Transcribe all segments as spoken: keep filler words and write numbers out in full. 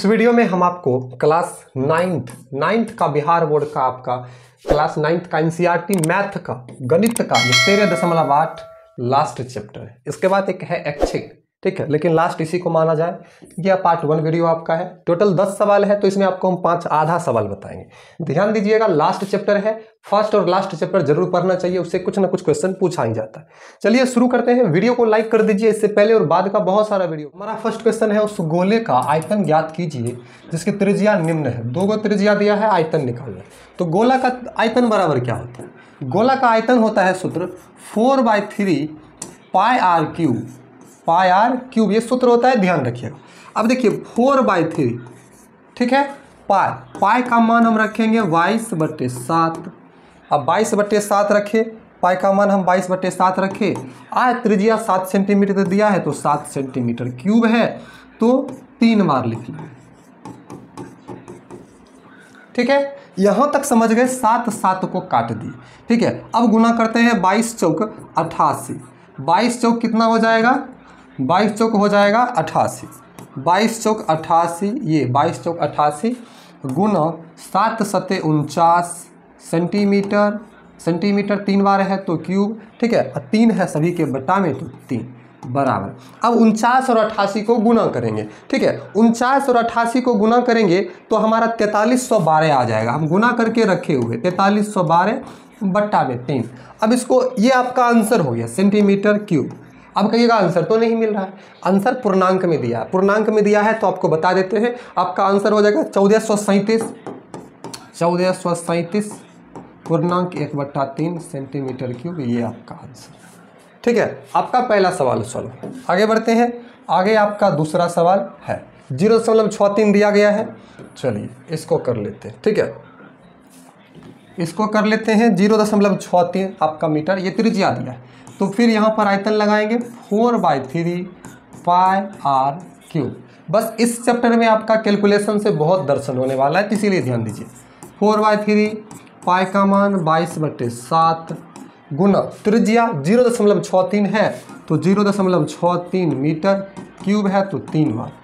इस वीडियो में हम आपको क्लास नाइन्थ नाइन्थ का बिहार बोर्ड का आपका क्लास नाइन्थ का एनसीईआरटी मैथ का गणित का ये तेरह दशमलव आठ लास्ट चैप्टर है। इसके बाद एक है ऐच्छिक, ठीक है, लेकिन लास्ट इसी को माना जाए। यह पार्ट वन वीडियो आपका है। टोटल दस सवाल है, तो इसमें आपको हम पांच आधा सवाल बताएंगे। ध्यान दीजिएगा, लास्ट चैप्टर है, फर्स्ट और लास्ट चैप्टर जरूर पढ़ना चाहिए, उससे कुछ ना कुछ क्वेश्चन पूछा ही जाता है। चलिए शुरू करते हैं। वीडियो को लाइक कर दीजिए, इससे पहले और बाद का बहुत सारा वीडियो। हमारा फर्स्ट क्वेश्चन है, उस गोले का आयतन ज्ञात कीजिए जिसकी त्रिज्या निम्न है। दो गो त्रिज्या दिया है, आयतन निकालना है। तो गोला का आयतन बराबर क्या होता है? गोला का आयतन होता है सूत्र four by three pi r cube, pi r cube ये सूत्र होता है, ध्यान रखिएगा। अब देखिए फोर बाई थ्री, ठीक है, पाई पाई का मान हम रखेंगे बाईस बट्टे सात। अब बाईस बट्टे सात रखे, पाई का मान हम बाईस बट्टे सात रखे। आय त्रिज्या सात सेंटीमीटर दिया है, तो सात सेंटीमीटर क्यूब है, तो तीन बार लिख लेंगे, ठीक है। यहां तक समझ गए, सात सात को काट दिए, ठीक है। अब गुना करते हैं, बाईस चौक अट्ठासी, बाईस चौक कितना हो जाएगा? बाईस चौक हो जाएगा अट्ठासी, बाईस चौक अट्ठासी, ये बाईस चौक अट्ठासी गुना सात सत्ते उनचास सेंटीमीटर, सेंटीमीटर तीन बार है तो क्यूब, ठीक है। तीन है सभी के बटा में, तो तीन बराबर। अब उनचास और अट्ठासी को गुना करेंगे, ठीक है। उनचास और अट्ठासी को गुना करेंगे तो हमारा तैंतालीस सौ बारह आ जाएगा। हम गुना करके रखे हुए तैंतालीस सौ बारह बट्टा में तीन। अब इसको, ये आपका आंसर हो गया सेंटीमीटर क्यूब। अब कहिएगा आंसर तो नहीं मिल रहा है, आंसर पूर्णांक में दिया है। पूर्णांक में दिया है तो आपको बता देते हैं, आपका आंसर हो जाएगा चौदह सौ सैंतीस, चौदह सौ सैंतीस पूर्णांक एक बट्टा तीन सेंटीमीटर क्यूब, ये आपका आंसर, ठीक है। आपका पहला सवाल सॉल्व। आगे बढ़ते हैं। आगे आपका दूसरा सवाल है, जीरो दशमलव छः तीन दिया गया है। चलिए इसको कर लेते हैं, ठीक है, इसको कर लेते हैं। जीरो दशमलव छः तीन आपका मीटर, ये त्रिज्या दिया है, तो फिर यहाँ पर आयतन लगाएंगे four by three pi r cube. बस इस चैप्टर में आपका कैलकुलेशन से बहुत दर्शन होने वाला है, इसीलिए ध्यान दीजिए। फोर बाई थ्री पाई का मान बाईस बट्टे सात गुना त्रिज्या जीरो दशमलव छः तीन है, तो जीरो दशमलव छः तीन मीटर क्यूब है, तो तीन बार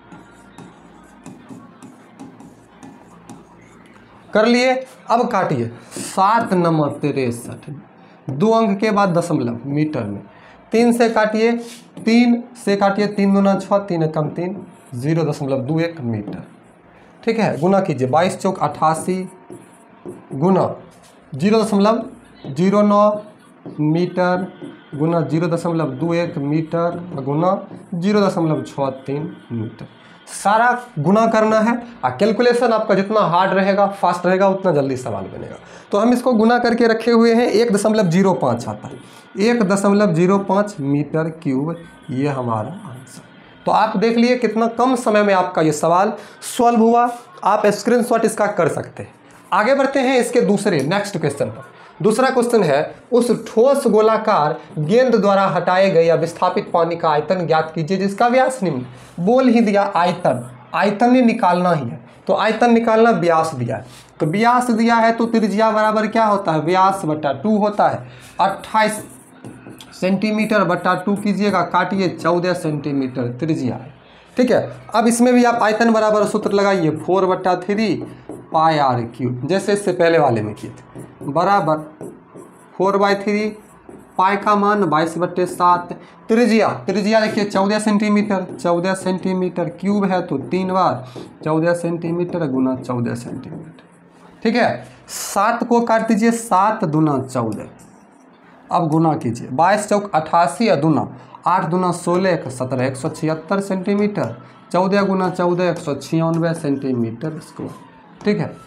कर लिए। अब काटिए, सात नंबर तिरसठ, दो अंक के बाद दशमलव मीटर में, तीन से काटिए, तीन से काटिए, तीन दूना छः, तीन एकम तीन, जीरो दशमलव दो एक मीटर, ठीक है। गुना कीजिए, बाईस चौक अट्ठासी गुना जीरो दशमलव जीरो नौ मीटर गुना जीरो दशमलव दो एक मीटर गुना जीरो दशमलव छः तीन मीटर। सारा गुना करना है, और कैलकुलेशन आपका जितना हार्ड रहेगा, फास्ट रहेगा, उतना जल्दी सवाल बनेगा। तो हम इसको गुना करके रखे हुए हैं, एक दशमलव जीरो पाँच आता है, एक दशमलव जीरो पाँच मीटर क्यूब, ये हमारा आंसर। तो आप देख लिए कितना कम समय में आपका ये सवाल सॉल्व हुआ। आप स्क्रीनशॉट इसका कर सकते हैं। आगे बढ़ते हैं इसके दूसरे नेक्स्ट क्वेश्चन पर। दूसरा क्वेश्चन है, उस ठोस गोलाकार गेंद द्वारा हटाए गए या विस्थापित पानी का आयतन ज्ञात कीजिए जिसका व्यास निम्न। बोल ही दिया आयतन, आयतन ही निकालना ही है, तो आयतन निकालना, व्यास दिया है, तो व्यास दिया है तो त्रिज्या बराबर क्या होता है? व्यास बट्टा टू होता है। अट्ठाईस सेंटीमीटर बट्टा टू कीजिएगा, काटिए, चौदह सेंटीमीटर त्रिज्या है, ठीक है। अब इसमें भी आप आयतन बराबर सूत्र लगाइए, फोर बट्टा थ्री पाई आर क्यूब, जैसे इससे पहले वाले में किए थे, बराबर फोर बाई थ्री पाई का मान बाईस बट्टे सात, त्रिज्या त्रिज्या देखिए चौदह सेंटीमीटर, चौदह सेंटीमीटर क्यूब है, तो तीन बार चौदह सेंटीमीटर गुना चौदह सेंटीमीटर, ठीक है। सात को काट दीजिए, सात दूना चौदह, अब गुना कीजिए, बाईस चौक अट्ठासी अदुना आठ दूना सोलह एक सत्रह, एक सौ छिहत्तर सेंटीमीटर, चौदह गुना चौदह एक सौ छियानवे सेंटीमीटर स्क्वायर, ठीक है।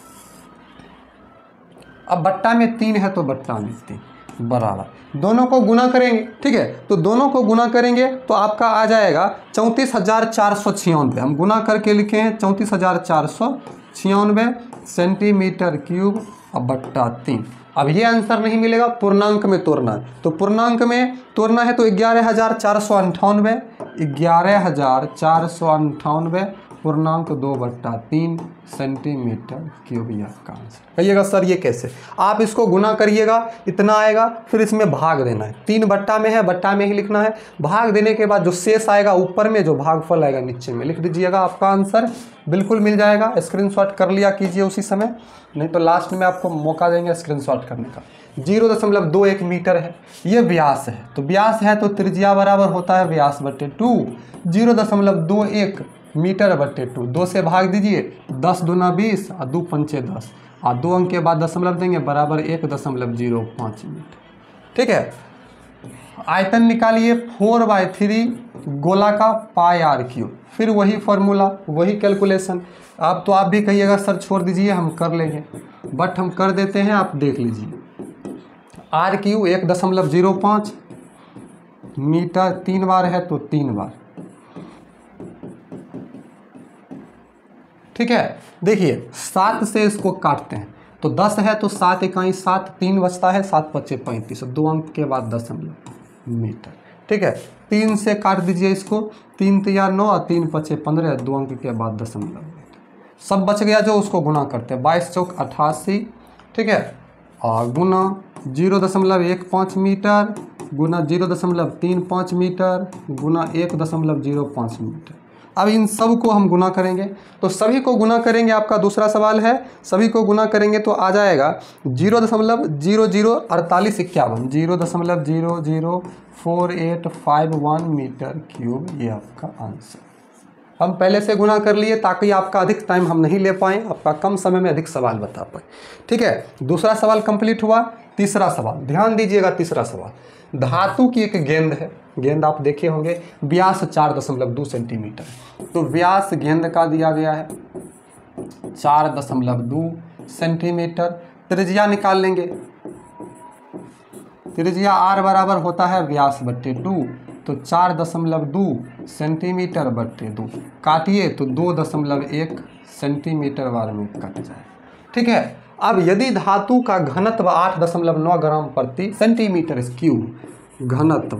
अब बट्टा में तीन है तो बट्टा में तीन बराबर, दोनों को गुना करेंगे, ठीक है। तो दोनों को गुना करेंगे तो आपका आ जाएगा चौंतीस हजार चार सौ छियानवे। हम गुना करके लिखे हैं चौंतीस हजार चार सौ छियानवे सेंटीमीटर क्यूब, अब बट्टा तीन। अब ये आंसर नहीं मिलेगा, पूर्णांक में तोड़ना है, तो पूर्णांक में तोड़ना है तो ग्यारह हजार चार सौ अंठानवे, ग्यारह हजार चार सौ अंठानवे पूर्णांक दो बट्टा तीन सेंटीमीटर क्यूब ये आपका आंसर। कहिएगा सर ये कैसे? आप इसको गुना करिएगा, इतना आएगा, फिर इसमें भाग देना है। तीन बट्टा में है, बट्टा में ही लिखना है। भाग देने के बाद जो शेष आएगा ऊपर में, जो भागफल आएगा नीचे में लिख दीजिएगा, आपका आंसर बिल्कुल मिल जाएगा। स्क्रीनशॉट कर लिया कीजिए उसी समय, नहीं तो लास्ट में आपको मौका देंगे स्क्रीनशॉट करने का। जीरो दशमलव दो एक मीटर है, ये व्यास है, तो व्यास है तो त्रिज्या बराबर होता है व्यास बट्टे टू। जीरो दशमलव दो एक मीटर बट्टे टू, दो से भाग दीजिए, दस दूना बीस और दो पंचे दस, और दो अंक के बाद दशमलव देंगे, बराबर एक दशमलव जीरो पाँच मीटर। ठीक है, आयतन निकालिए फोर बाई थ्री गोला का पाई आर क्यूब। फिर वही फॉर्मूला, वही कैलकुलेशन। आप तो आप भी कहिएगा सर छोड़ दीजिए हम कर लेंगे, बट हम कर देते हैं, आप देख लीजिए। आर क्यू एक दशमलव जीरो पाँच मीटर, तीन बार है तो तीन बार। ठीक है, देखिए सात से इसको काटते हैं तो दस है तो सात इकाई सात, तीन बचता है, सात पच्चे पैंतीस, दो अंक के बाद दशमलव मीटर। ठीक है, तीन से काट दीजिए इसको, तीन तिया नौ और तीन पच्चे पंद्रह, दो अंक के बाद दशमलव मीटर। सब बच गया जो, उसको गुना करते हैं, बाईस चौक अट्ठासी। ठीक है, और गुना जीरो दशमलव एक पाँच मीटर गुना जीरो दशमलव तीन पाँच मीटर गुना एक दशमलव जीरो पाँच मीटर। अब इन सब को हम गुना करेंगे, तो सभी को गुना करेंगे, आपका दूसरा सवाल है, सभी को गुना करेंगे तो आ जाएगा जीरो दशमलव जीरो जीरो अड़तालीस इक्यावन, जीरो दशमलव zero zero four eight five one metre cube, ये आपका आंसर। हम पहले से गुना कर लिए ताकि आपका अधिक टाइम हम नहीं ले पाएँ, आपका कम समय में अधिक सवाल बता पाए। ठीक है, दूसरा सवाल कंप्लीट हुआ। तीसरा सवाल ध्यान दीजिएगा, तीसरा सवाल धातु की एक गेंद है, गेंद आप देखे होंगे, व्यास चार दशमलव दो सेंटीमीटर, तो व्यास गेंद का दिया गया है चार दशमलव दो सेंटीमीटर। त्रिज्या निकाल लेंगे, त्रिज्या आर बराबर होता है व्यास बट्टे टू, तो चार दशमलव दो सेंटीमीटर बट्टे दो, काटिए तो दो दशमलव एक सेंटीमीटर बार में कट जाए। ठीक है, अब यदि धातु का घनत्व आठ दशमलव नौ ग्राम प्रति सेंटीमीटर क्यूब, घनत्व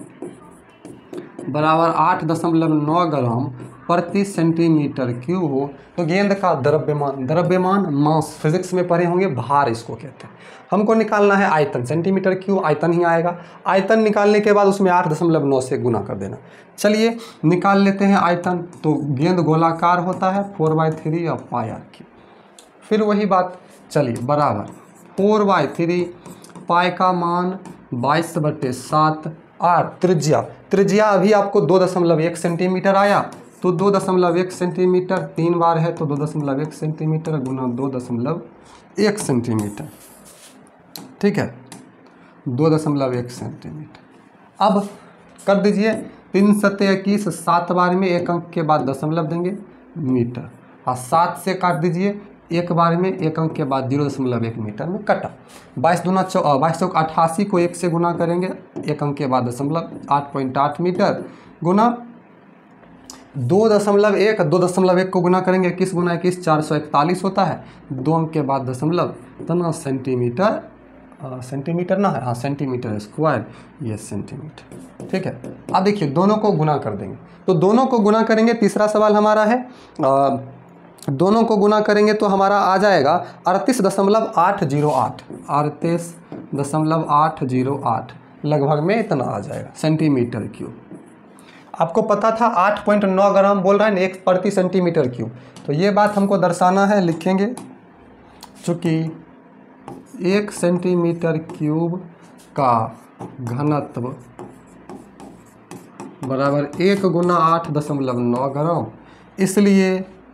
बराबर आठ दशमलव नौ ग्राम प्रति सेंटीमीटर क्यूब हो, तो गेंद का द्रव्यमान, द्रव्यमान मास फिजिक्स में पढ़े होंगे, भार इसको कहते हैं। हमको निकालना है आयतन, सेंटीमीटर क्यूब आयतन ही आएगा। आयतन निकालने के बाद उसमें आठ दशमलव नौ से गुना कर देना। चलिए निकाल लेते हैं आयतन, तो गेंद गोलाकार होता है, फोर बाई थ्री और पाई आर क्यूब। फिर वही बात, चलिए बराबर फोर बाई थ्री, पाई का मान बाईस बट्टे सात, आर त्रिज्या, त्रिज्या अभी आपको दो दशमलव एक सेंटीमीटर आया, तो दो दशमलव एक सेंटीमीटर, तीन बार है तो दो दशमलव एक सेंटीमीटर गुना दो दशमलव एक सेंटीमीटर। ठीक है, दो दशमलव एक सेंटीमीटर। अब कर दीजिए, तीन सत्ते इक्कीस, सात बार में एक अंक के बाद दशमलव देंगे मीटर, और सात से काट दीजिए, एक बार में एक अंक के बाद जीरो दशमलव एक मीटर में कटा। बाईस दूना चौ बाईस चौक अट्ठासी को एक से गुना करेंगे, एक अंक के बाद दशमलव, आठ पॉइंट आठ मीटर गुना दो दशमलव एक, दो दशमलव एक को गुना करेंगे, इक्कीस गुना इक्कीस चार सौ इकतालीस होता है, दो अंक के बाद दशमलव, तना सेंटीमीटर, सेंटीमीटर ना है, हाँ सेंटीमीटर स्क्वायर, ये सेंटीमीटर। ठीक है, अब देखिए दोनों को गुना कर देंगे, तो दोनों को गुना करेंगे। तीसरा सवाल हमारा है, आ, दोनों को गुना करेंगे तो हमारा आ जाएगा अड़तीस दशमलव आठ जीरो आठ, अड़तीस दशमलव आठ जीरो आठ, लगभग में इतना आ जाएगा सेंटीमीटर क्यूब। आपको पता था आठ पॉइंट नौ ग्राम बोल रहा है ना एक प्रति सेंटीमीटर क्यूब, तो ये बात हमको दर्शाना है, लिखेंगे चूँकि एक सेंटीमीटर क्यूब का घनत्व बराबर एक गुना आठ दशमलव नौ ग्राम, इसलिए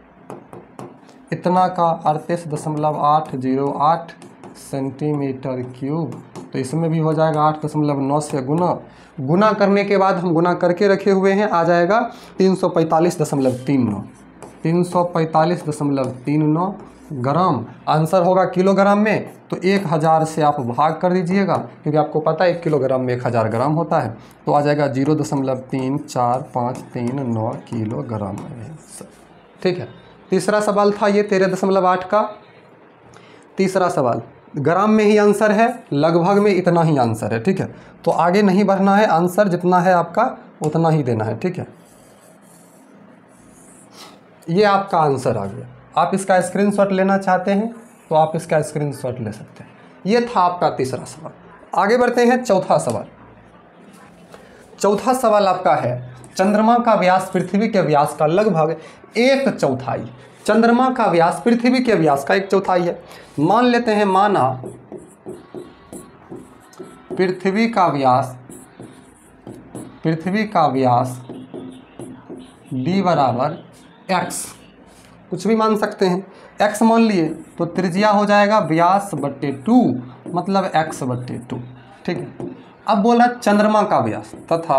इतना का अड़तीस दशमलव आठ जीरो आठ सेंटीमीटर क्यूब, तो इसमें भी हो जाएगा आठ दशमलव नौ से गुना, गुना करने के बाद हम गुना करके रखे हुए हैं, आ जाएगा तीन सौ पैंतालीस दशमलव तीन नौ, तीन सौ पैंतालीस दशमलव तीन नौ ग्राम। आंसर होगा किलोग्राम में, तो एक हज़ार से आप भाग कर दीजिएगा, क्योंकि आपको पता है एक किलोग्राम में एक हज़ार ग्राम होता है, तो आ जाएगा जीरो दशमलव तीन चार पाँच तीन नौ किलोग्राम। ठीक है, तीसरा सवाल था ये तेरह दशमलव आठ का। तीसरा सवाल ग्राम में ही आंसर है, लगभग में इतना ही आंसर है। ठीक है, तो आगे नहीं बढ़ना है, आंसर जितना है आपका उतना ही देना है। ठीक है, ये आपका आंसर आ गया। आप इसका स्क्रीनशॉट लेना चाहते हैं तो आप इसका स्क्रीनशॉट ले सकते हैं। ये था आपका तीसरा सवाल। आगे बढ़ते हैं चौथा सवाल। चौथा सवाल आपका है, चंद्रमा का व्यास पृथ्वी के व्यास का लगभग एक चौथाई। चंद्रमा का व्यास पृथ्वी के व्यास का एक चौथाई है। मान लेते हैं, माना पृथ्वी का व्यास पृथ्वी का व्यास d बराबर x, कुछ भी मान सकते हैं, x मान लिए तो त्रिज्या हो जाएगा व्यास बट्टे टू, मतलब x बट्टे टू। ठीक है। अब बोला चंद्रमा का व्यास तथा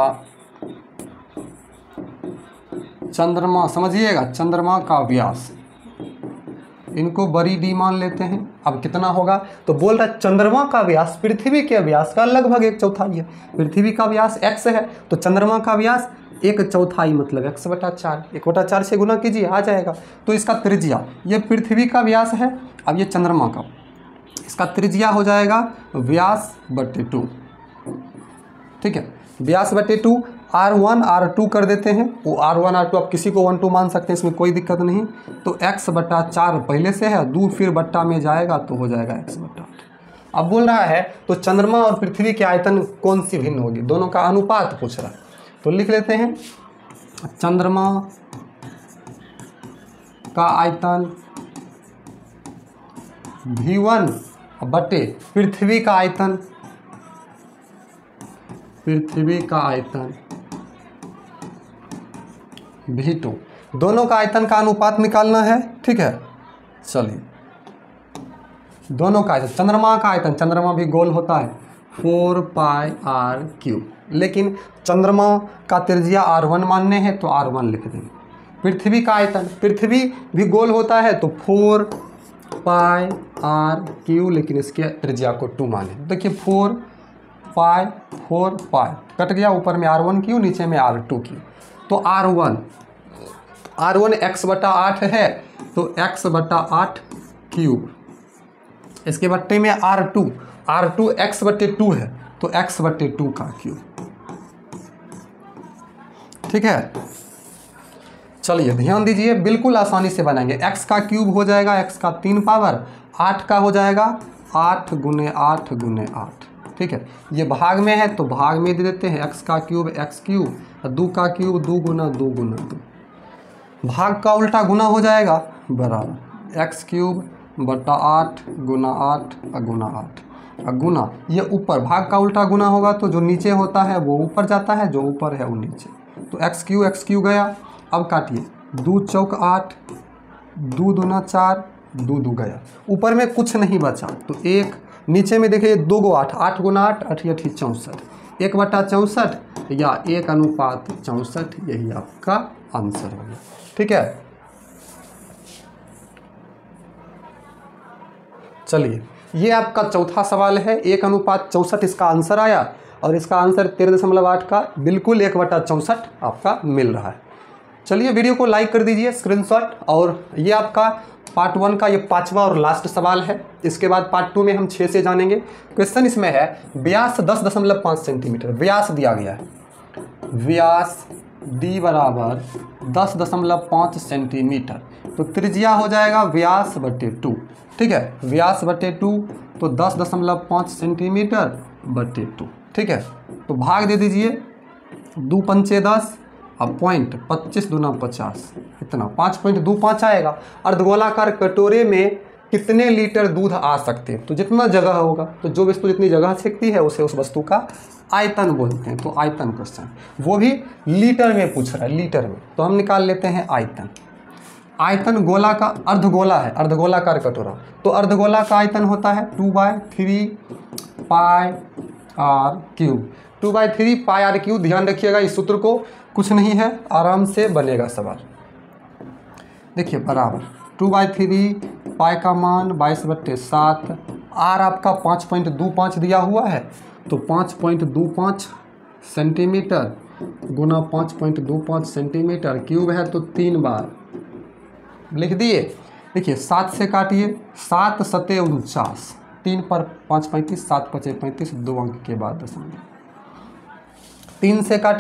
चंद्रमा, समझिएगा, चंद्रमा का व्यास, इनको बड़ी डी मान लेते हैं। अब कितना होगा, तो बोल रहा है चंद्रमा का व्यास पृथ्वी के व्यास का लगभग एक चौथाई है। पृथ्वी का व्यास x है तो चंद्रमा का व्यास एक चौथाई, मतलब x बटा चार, एक बटा चार से गुना कीजिए आ जाएगा। तो इसका त्रिज्या, ये पृथ्वी का व्यास है, अब ये चंद्रमा का, इसका त्रिज्या हो जाएगा व्यास बटे टू। ठीक है, व्यास बटे two, r one r two कर देते हैं, वो आर वन आर टू आप किसी को वन टू मान सकते हैं, इसमें कोई दिक्कत नहीं। तो x बट्टा चार पहले से है, दो फिर बट्टा में जाएगा तो हो जाएगा x बट्टा आठ। अब बोल रहा है तो चंद्रमा और पृथ्वी के आयतन कौन सी भिन्न होगी, दोनों का अनुपात पूछ रहा है। तो लिख लेते हैं, चंद्रमा का आयतन भी वन बटे पृथ्वी का आयतन पृथ्वी का आयतन भी टू, दोनों का आयतन का अनुपात निकालना है। ठीक है, चलिए, दोनों का आयतन, चंद्रमा का आयतन, चंद्रमा भी गोल होता है, फोर पाई आर क्यूब, लेकिन चंद्रमा का त्रिज्या आर वन मानने हैं तो आर वन लिख देंगे। पृथ्वी का आयतन, पृथ्वी भी गोल होता है तो फोर पाई आर क्यू, लेकिन इसके त्रिज्या को टू माने। देखिए four pi four pi cut गया, ऊपर में आर वन क्यू, नीचे में आर टू क्यू। तो r one r one x बटा आठ है तो एक्स बटा आठ क्यूब, इसके बट्टे में r two r two x बट्टे टू है तो एक्स बट्टे टू का क्यूब। ठीक है, चलिए ध्यान दीजिए, बिल्कुल आसानी से बनाएंगे। x का क्यूब हो जाएगा x का तीन पावर, आठ का हो जाएगा आठ गुने आठ गुने आठ। ठीक है, ये भाग में है तो भाग में दे देते हैं, x का क्यूब x क्यूब, दो का क्यूब दो गुना दो गुना दो, भाग का उल्टा गुना हो जाएगा बराबर एक्स क्यूब बटा आठ गुना आठ गुना आठ गुना, ये ऊपर भाग का उल्टा गुना होगा तो जो नीचे होता है वो ऊपर जाता है, जो ऊपर है वो नीचे। तो एक्स क्यू एक्स क्यू गया। अब काटिए, दो चौक आठ, दो दूना चार, दो दो गया, ऊपर में कुछ नहीं बचा तो एक, नीचे में देखिए दो गो आठ, आठ गुना आठ अठी अठी चौंसठ, एक बटा चौंसठ या एक अनुपात चौंसठ, यही आपका आंसर होगा। ठीक है, चलिए ये आपका चौथा सवाल है, एक अनुपात चौंसठ इसका आंसर आया और इसका आंसर तेरह दशमलव आठ का बिल्कुल एक बटा चौंसठ आपका मिल रहा है। चलिए वीडियो को लाइक कर दीजिए, स्क्रीनशॉट। और ये आपका पार्ट वन का ये पांचवा और लास्ट सवाल है। इसके बाद पार्ट टू में हम छः से जानेंगे। क्वेश्चन इसमें है, व्यास दस दशमलव पाँच सेंटीमीटर व्यास दिया गया है, व्यास डी बराबर दस दशमलव पाँच सेंटीमीटर, तो त्रिज्या हो जाएगा व्यास बटे टू। ठीक है, व्यास बटे टू तो दस दशमलव पाँच सेंटीमीटर बटे टू। ठीक है, तो भाग दे दीजिए, दो पंचे दस, अब पॉइंट पच्चीस दूना पचास, इतना पाँच पॉइंट दो पाँच आएगा। अर्धगोलाकार कटोरे में कितने लीटर दूध आ सकते हैं, तो जितना जगह होगा, तो जो वस्तु जितनी जगह छेकती है उसे उस वस्तु का आयतन बोलते हैं। तो आयतन क्वेश्चन, वो भी लीटर में पूछ रहा है, लीटर में, तो हम निकाल लेते हैं आयतन। आयतन गोला का अर्धगोला है, अर्धगोलाकार कटोरा, तो अर्धगोला का आयतन होता है two by three pi r cube, two by three pi r cube. ध्यान रखिएगा इस सूत्र को, कुछ नहीं है, आराम से बनेगा सवाल। देखिए बराबर टू बाई थ्री, पाई का मान बाईस बट्टे सात, आर आपका पाँच पॉइंट दो पाँच दिया हुआ है तो पाँच पॉइंट दो पाँच सेंटीमीटर गुना पाँच पॉइंट दो पाँच सेंटीमीटर, क्यूब है तो तीन बार लिख दिए। देखिए सात से काटिए, सात सते उनचास, तीन पर पाँच पैंतीस, सात पचे पैंतीस, दो अंक के बाद दशमलव। तीन से काटिए,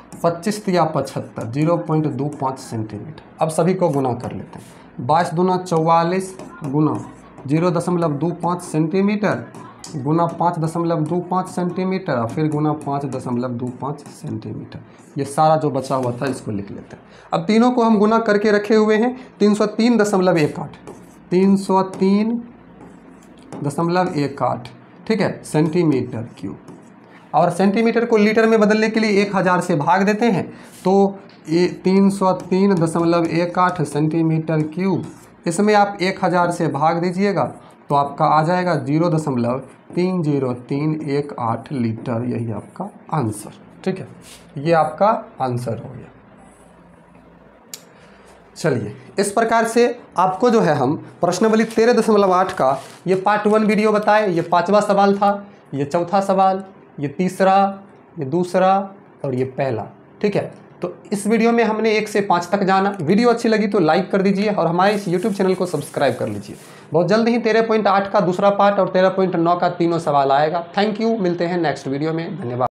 पच्चीस या पचहत्तर, जीरो पॉइंट दो पाँच सेंटीमीटर। अब सभी को गुना कर लेते हैं। बाईस दूना चौवालीस गुना जीरो दशमलव दो पाँच सेंटीमीटर गुना पाँच दशमलव दो पाँच सेंटीमीटर और फिर गुना पाँच दशमलव दो पाँच सेंटीमीटर। ये सारा जो बचा हुआ था इसको लिख लेते हैं। अब तीनों को हम गुना करके रखे हुए हैं। तीन सौ तीन दशमलव एक आठ तीन सौ तीन दशमलव एक आठ ठीक है, सेंटीमीटर क्यूब। और सेंटीमीटर को लीटर में बदलने के लिए एक हज़ार से भाग देते हैं, तो ये तीन सौ तीन दशमलव एक आठ सेंटीमीटर क्यूब, इसमें आप एक हज़ार से भाग दीजिएगा तो आपका आ जाएगा जीरो दशमलव तीन जीरो तीन एक आठ लीटर। यही आपका आंसर, ठीक है, ये आपका आंसर हो गया। चलिए, इस प्रकार से आपको जो है हम प्रश्नावली तेरह दशमलव आठ का ये पार्ट वन वीडियो बताए। ये पांचवा सवाल था, ये चौथा सवाल, ये तीसरा, ये दूसरा और ये पहला, ठीक है। तो इस वीडियो में हमने एक से पाँच तक जाना। वीडियो अच्छी लगी तो लाइक कर दीजिए और हमारे इस यूट्यूब चैनल को सब्सक्राइब कर लीजिए। बहुत जल्द ही तेरह पॉइंट आठ का दूसरा पार्ट और तेरह पॉइंट नौ का तीनों सवाल आएगा। थैंक यू, मिलते हैं नेक्स्ट वीडियो में, धन्यवाद।